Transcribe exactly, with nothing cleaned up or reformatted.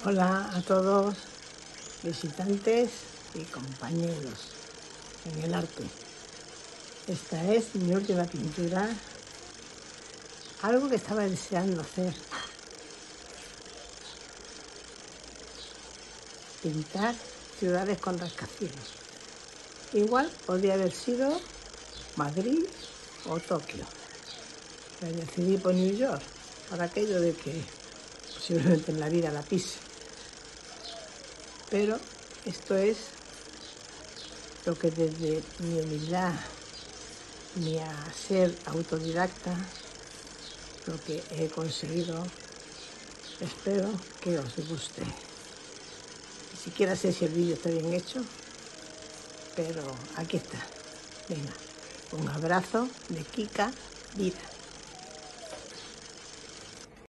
Hola a todos, visitantes y compañeros en el arte. Esta es mi última pintura, algo que estaba deseando hacer. Pintar ciudades con rascacielos. Igual podría haber sido Madrid o Tokio. Me decidí por New York, por aquello de que posiblemente en la vida la pise. Pero esto es lo que desde mi humildad, mi a ser autodidacta, lo que he conseguido. Espero que os guste. Ni siquiera sé si el vídeo está bien hecho, pero aquí está. Venga, un abrazo de Kika Vida.